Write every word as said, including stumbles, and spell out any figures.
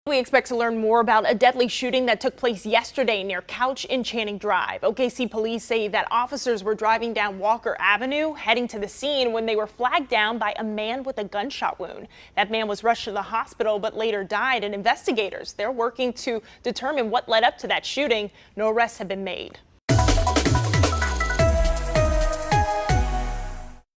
We expect to learn more about a deadly shooting that took place yesterday near Couch in Channing Drive. O K C police say that officers were driving down Walker Avenue, heading to the scene when they were flagged down by a man with a gunshot wound. That man was rushed to the hospital but later died, and investigators, they're working to determine what led up to that shooting. No arrests have been made.